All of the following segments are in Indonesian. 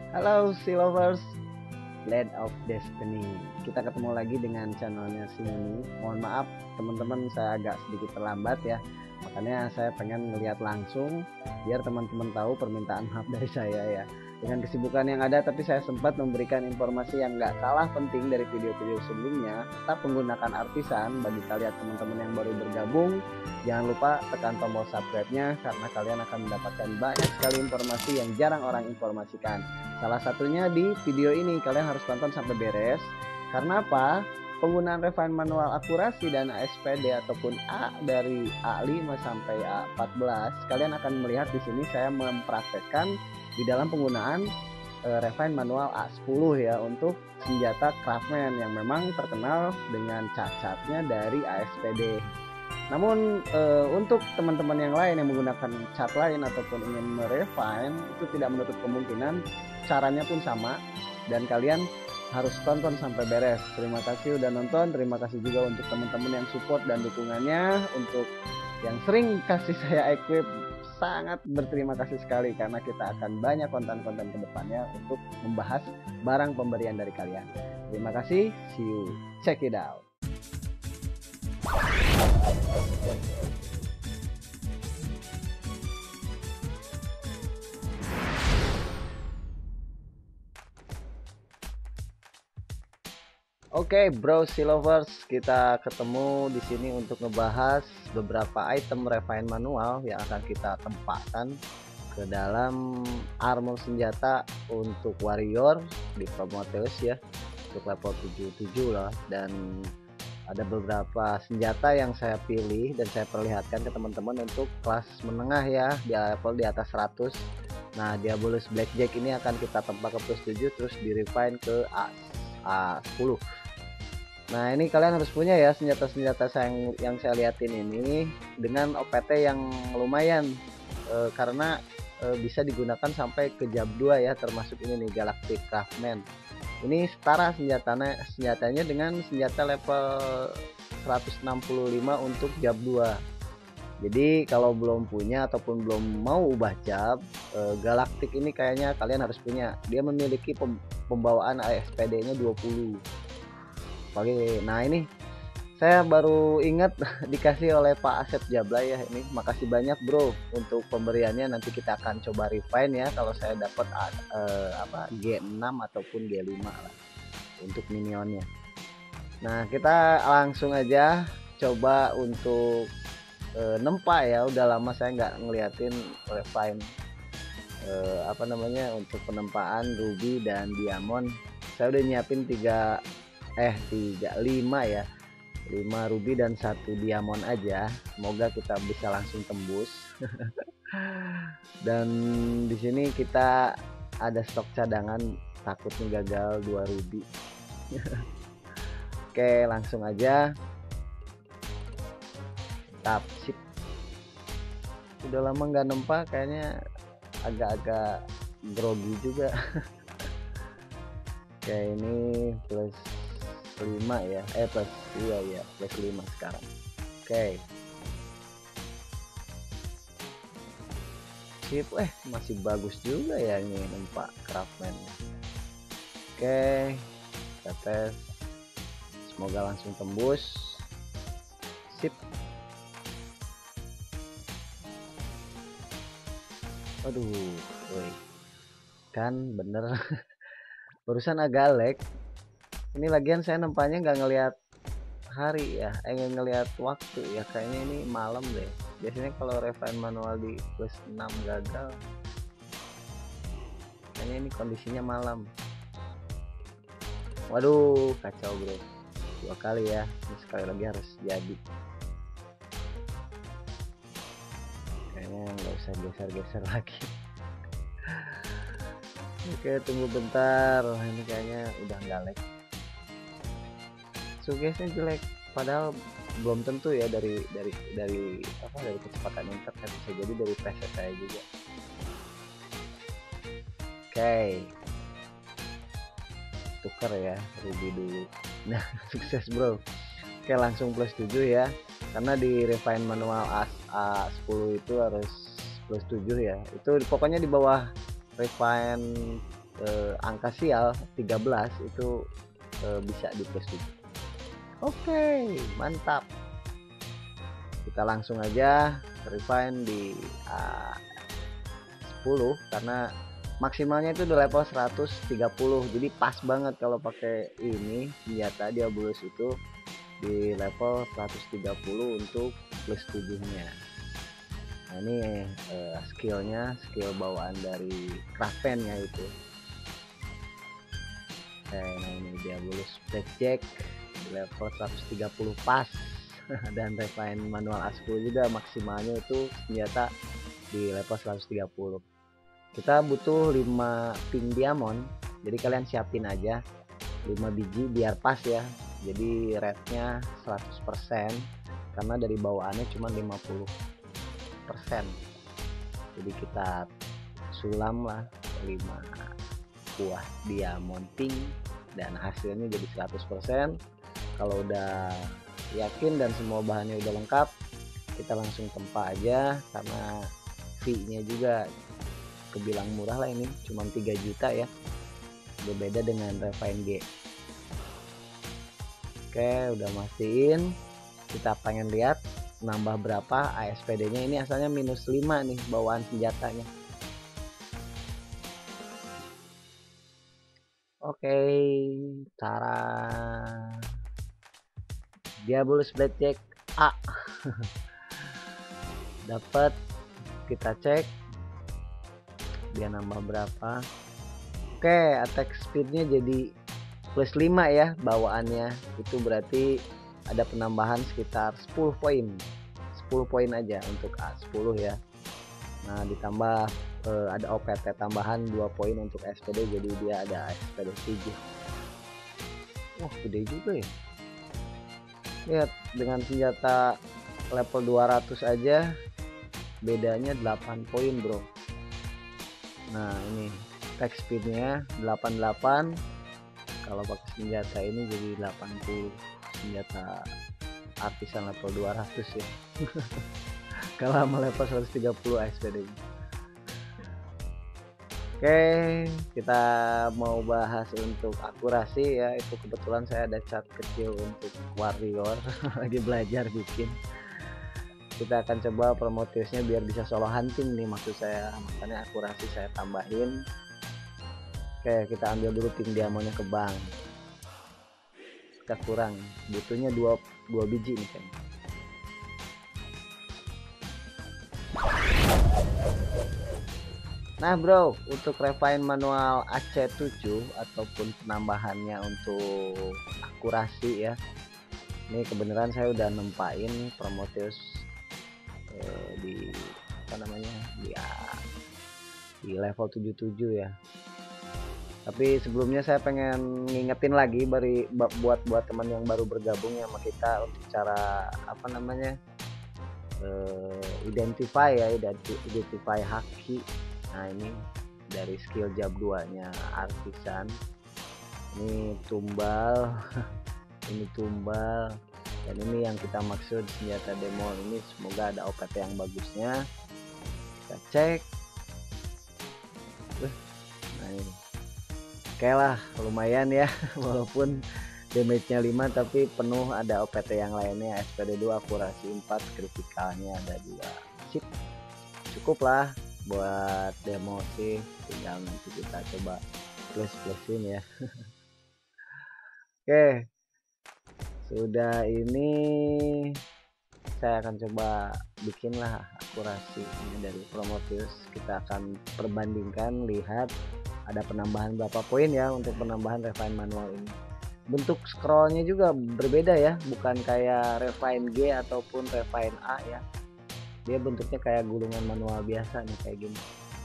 Halo Sea Lovers, Land of Destiny. Kita ketemu lagi dengan channelnya Sini. Mohon maaf teman-teman, saya agak sedikit terlambat ya. Makanya saya pengen ngelihat langsung biar teman-teman tahu permintaan maaf dari saya ya. Dengan kesibukan yang ada, tapi saya sempat memberikan informasi yang nggak kalah penting dari video-video sebelumnya. Tetap menggunakan artisan. Bagi kalian teman-teman yang baru bergabung, jangan lupa tekan tombol subscribe-nya karena kalian akan mendapatkan banyak sekali informasi yang jarang orang informasikan. Salah satunya di video ini, kalian harus tonton sampai beres. Karena apa? Penggunaan refine manual akurasi dan ASPD ataupun A dari A5 sampai A14, kalian akan melihat di sini saya mempraktekkan di dalam penggunaan refine manual A10 ya, untuk senjata craftman yang memang terkenal dengan cacatnya dari ASPD. Namun untuk teman-teman yang lain yang menggunakan cat lain ataupun ingin merefine, itu tidak menutup kemungkinan caranya pun sama, dan kalian harus tonton sampai beres. Terima kasih udah nonton, terima kasih juga untuk teman-teman yang support dan dukungannya. Untuk yang sering kasih saya equip, sangat berterima kasih sekali karena kita akan banyak konten-konten kedepannya untuk membahas barang pemberian dari kalian. Terima kasih, see you, check it out. Oke, bro Sea Lovers, kita ketemu di sini untuk ngebahas beberapa item refine manual yang akan kita tempatkan ke dalam armor senjata untuk warrior di Prometheus ya, untuk level 77 lah. Dan ada beberapa senjata yang saya pilih dan saya perlihatkan ke teman-teman untuk kelas menengah ya, di level di atas 100. Nah, Diabolus Blackjack ini akan kita tempat ke plus 7 terus di refine ke A10. Nah, ini kalian harus punya ya senjata-senjata yang saya liatin ini dengan OPT yang lumayan, karena bisa digunakan sampai ke jab 2 ya, termasuk ini nih Galactic Craftman. Ini setara senjatanya dengan senjata level 165 untuk jab 2. Jadi kalau belum punya ataupun belum mau ubah jab, Galactic ini kayaknya kalian harus punya. Dia memiliki pembawaan ASPD-nya 20. Oke, nah ini saya baru ingat dikasih oleh Pak Asep Jabla ya. Ini makasih banyak bro untuk pemberiannya. Nanti kita akan coba refine ya kalau saya dapat G6 ataupun G5 lah untuk minionnya. Nah, kita langsung aja coba untuk nempa ya. Udah lama saya nggak ngeliatin refine untuk penempaan ruby dan diamond. Saya udah nyiapin 5 ya, 5 ruby dan 1 diamond aja. Semoga kita bisa langsung tembus. Dan di sini kita ada stok cadangan, takutnya gagal 2 ruby. Oke, langsung aja. Tap sip. Udah lama nggak nempa, kayaknya agak-agak grogi juga. Oke, ini plus 5 ya, plus iya plus 5 sekarang. Oke, sip. Masih bagus juga ya ini nempak craftman. Oke, kita tes, semoga langsung tembus. Sip. Aduh, kan bener. Barusan agak lag. Ini lagian saya nempanya nggak ngelihat hari ya, ngelihat waktu ya, kayaknya ini malam deh. Biasanya kalau refine manual di plus 6 gagal, kayaknya ini kondisinya malam. Waduh, kacau bro, 2 kali ya. Ini sekali lagi harus jadi. Kayaknya nggak usah geser-geser lagi. Oke, tunggu bentar. Ini kayaknya udah nggak lag. Sugesnya jelek, padahal belum tentu ya, dari kecepatan internet, bisa jadi dari PC saya juga. Oke, tuker ya ruby dulu. Nah, sukses bro. Oke, langsung plus 7 ya, karena di refine manual A10 itu harus plus 7 ya. Itu pokoknya di bawah refine angka sial 13 itu bisa di plus 7. Oke, mantap. Kita langsung aja refine di A10 karena maksimalnya itu di level 130, jadi pas banget kalau pakai ini senjata Diabolus itu di level 130 untuk plus 7 nya. Nah ini skillnya, skill bawaan dari Kraven nya itu. Oke, nah ini Diabolus Blackjack di level 130 pas. Dan refine manual A10 juga maksimalnya itu senjata di level 130. Kita butuh 5 pink diamond, jadi kalian siapin aja 5 biji biar pas ya. Jadi rate-nya 100% karena dari bawaannya cuma 50%. Jadi kita sulam lah 5 buah diamond pink dan hasilnya jadi 100%. Kalau udah yakin dan semua bahannya udah lengkap, kita langsung tempa aja karena fee-nya juga kebilang murah lah, ini cuma 3 juta ya, berbeda dengan refine G. Oke, udah mastiin. Kita pengen lihat nambah berapa ASPD nya. Ini asalnya minus 5 nih bawaan senjatanya. Oke, cara Diabolus Blackjack A dapat, kita cek dia nambah berapa. Oke, attack speednya jadi plus 5 ya bawaannya, itu berarti ada penambahan sekitar 10 poin 10 poin aja untuk A10 ya. Nah ditambah ada OPT tambahan 2 poin untuk SPD, jadi dia ada SPD 7. Wah gede juga ya. Lihat, dengan senjata level 200 aja bedanya 8 poin bro. Nah ini attack speednya 88, kalau pakai senjata ini jadi 80. Senjata artisan level 200 ya. Kalau sama level 130 SPD. Oke, kita mau bahas untuk akurasi ya. Itu kebetulan saya ada chart kecil untuk warrior lagi belajar bikin. Kita akan coba promotisnya biar bisa solo hunting nih maksud saya, makanya akurasi saya tambahin. Oke, kita ambil dulu pink diamondnya ke bank. Kita kurang, butuhnya 2 biji nih kan. Nah bro, untuk refine manual Ac7 ataupun penambahannya untuk akurasi ya, ini kebenaran saya udah nempain promotis di apa namanya di level 77 ya. Tapi sebelumnya saya pengen ngingetin lagi buat teman yang baru bergabung ya sama kita untuk cara apa namanya identify haki. Nah ini dari skill jab 2 nya artisan, ini tumbal ini tumbal, dan ini yang kita maksud senjata demo ini. Semoga ada OPT yang bagusnya. Kita cek. Nah ini oke lah, lumayan ya. Walaupun damage nya 5 tapi penuh, ada OPT yang lainnya, SPD 2, akurasi 4, kritikalnya ada 2. Sip, cukup lah buat demo sih, tinggal nanti kita coba plus-plusin ya. Oke, sudah ini saya akan coba bikinlah akurasi ini dari Prometheus. Kita akan perbandingkan, lihat ada penambahan berapa poin ya untuk penambahan refine manual ini. Bentuk scrollnya juga berbeda ya, bukan kayak refine G ataupun refine A ya. Dia bentuknya kayak gulungan manual biasa nih, kayak gini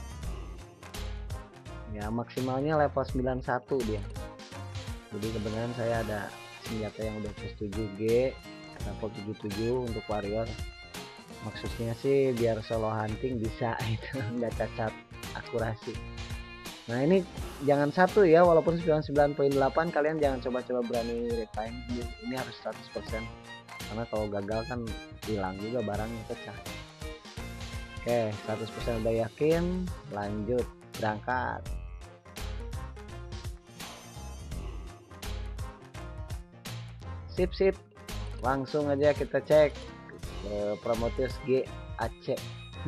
ya. Maksimalnya level 91 dia. Jadi kebenaran saya ada senjata yang udah plus 7G level 77 untuk warrior. Maksudnya sih biar solo hunting bisa itu nggak cacat akurasi. Nah ini jangan satu ya, walaupun 99.8 kalian jangan coba-coba berani refine, ini harus 100%, karena kalau gagal kan hilang juga barangnya, pecah. Oke, 100% udah yakin, lanjut berangkat. Sip. Langsung aja kita cek Prometheus G AC.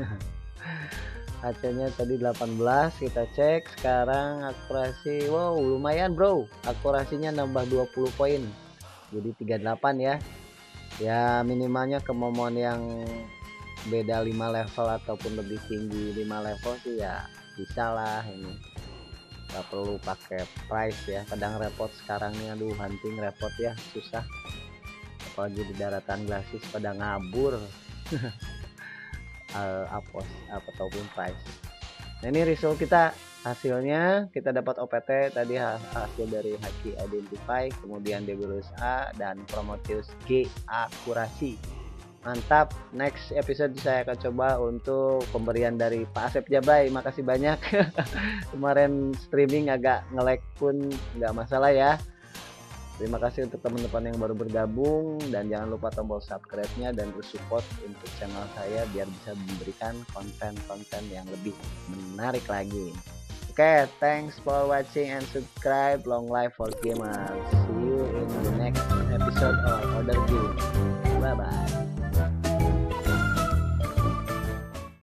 AC-nya tadi 18, kita cek sekarang akurasi. Wow, lumayan bro, akurasinya nambah 20 poin jadi 38 ya. Ya minimalnya kemampuan yang beda 5 level ataupun lebih tinggi 5 level sih ya bisa lah. Ini nggak perlu pakai price ya, kadang repot sekarang nih, aduh hunting repot ya, susah apalagi di daratan glasis pada ngabur. Apos ataupun price. Nah ini result kita, hasilnya kita dapat OPT tadi, hasil dari Haki Identify, kemudian Debulus A dan Prometheus G akurasi. Mantap. Next episode saya akan coba untuk pemberian dari Pak Asep Jabai. Makasih banyak. Kemarin streaming agak nge-lag pun nggak masalah ya. Terima kasih untuk teman-teman yang baru bergabung, dan jangan lupa tombol subscribe-nya dan terus support untuk channel saya biar bisa memberikan konten-konten yang lebih menarik lagi. Oke, thanks for watching and subscribe. Long life for gamers. See you in the next episode of Other Game. Bye bye.